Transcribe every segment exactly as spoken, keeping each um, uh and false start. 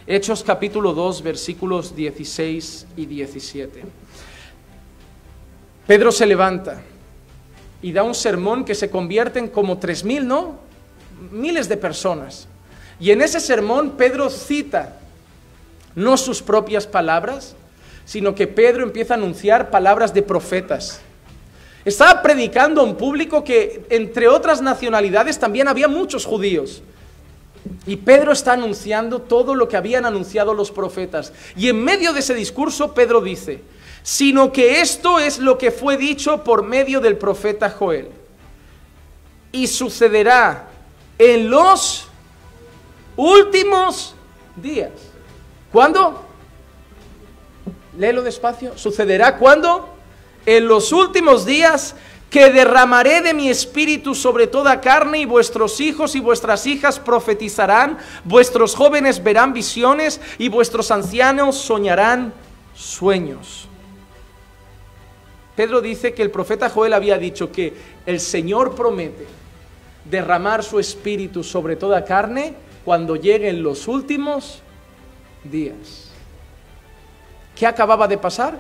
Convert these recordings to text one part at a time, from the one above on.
Hechos capítulo dos, versículos dieciséis y diecisiete. Pedro se levanta y da un sermón que se convierte en como tres mil, ¿no? Miles de personas. Y en ese sermón Pedro cita no sus propias palabras, sino que Pedro empieza a anunciar palabras de profetas. Estaba predicando a un público que, entre otras nacionalidades, también había muchos judíos. Y Pedro está anunciando todo lo que habían anunciado los profetas. Y en medio de ese discurso, Pedro dice, sino que esto es lo que fue dicho por medio del profeta Joel. Y sucederá en los últimos días. ¿Cuándo? Léelo despacio. ¿Sucederá cuándo? En los últimos días, que derramaré de mi espíritu sobre toda carne, y vuestros hijos y vuestras hijas profetizarán, vuestros jóvenes verán visiones, y vuestros ancianos soñarán sueños. Pedro dice que el profeta Joel había dicho que el Señor promete derramar su espíritu sobre toda carne cuando lleguen los últimos días. ¿Qué acababa de pasar?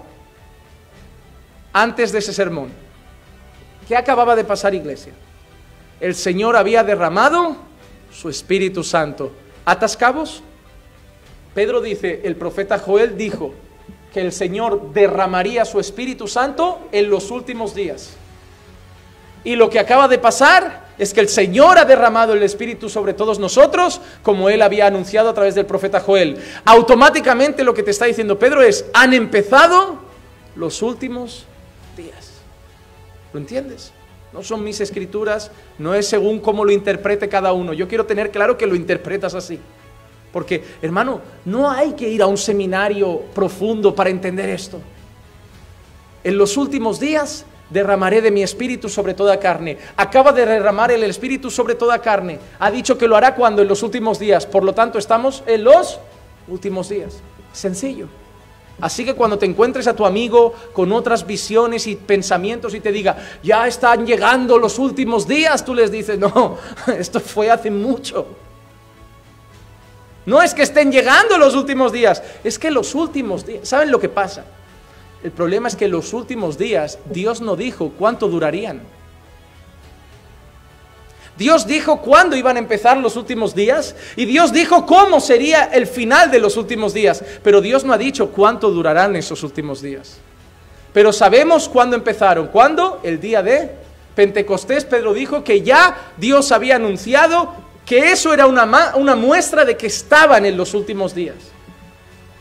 Antes de ese sermón, ¿qué acababa de pasar, iglesia? El Señor había derramado su Espíritu Santo. ¿Atas cabos? Pedro dice, el profeta Joel dijo que el Señor derramaría su Espíritu Santo en los últimos días. Y lo que acaba de pasar es que el Señor ha derramado el Espíritu sobre todos nosotros, como Él había anunciado a través del profeta Joel. Automáticamente lo que te está diciendo Pedro es, han empezado los últimos días. ¿Lo entiendes? No son mis escrituras, no es según cómo lo interprete cada uno. Yo quiero tener claro que lo interpretas así. Porque, hermano, no hay que ir a un seminario profundo para entender esto. En los últimos días derramaré de mi espíritu sobre toda carne. Acaba de derramar el espíritu sobre toda carne. Ha dicho que lo hará cuando, en los últimos días. Por lo tanto, estamos en los últimos días. Sencillo. Así que cuando te encuentres a tu amigo con otras visiones y pensamientos y te diga, ya están llegando los últimos días, tú les dices, no, esto fue hace mucho. No es que estén llegando los últimos días, es que los últimos días, ¿saben lo que pasa? El problema es que los últimos días, Dios no dijo cuánto durarían. Dios dijo cuándo iban a empezar los últimos días y Dios dijo cómo sería el final de los últimos días, pero Dios no ha dicho cuánto durarán esos últimos días. Pero sabemos cuándo empezaron. ¿Cuándo? El día de Pentecostés. Pedro dijo que ya Dios había anunciado que eso era una, una muestra de que estaban en los últimos días.